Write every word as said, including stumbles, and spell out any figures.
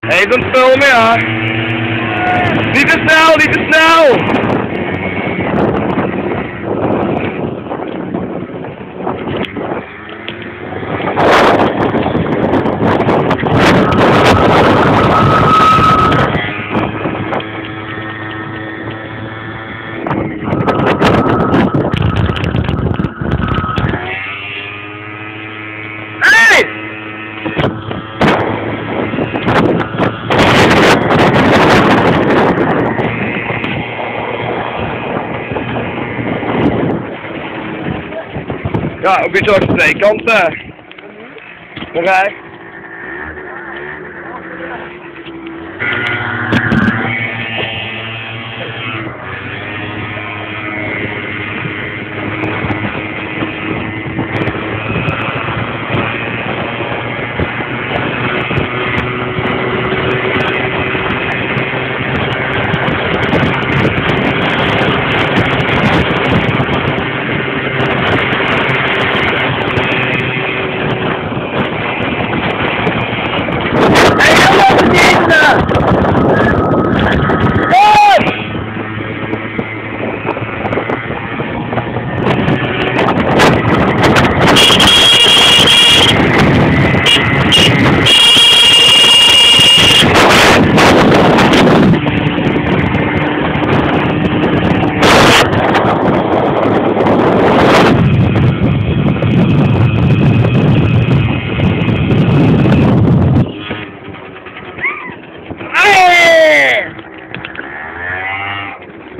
Even aan het filmen, ja. Niet te snel, niet te snel. Ja, ook iets over de twee kanten. Nog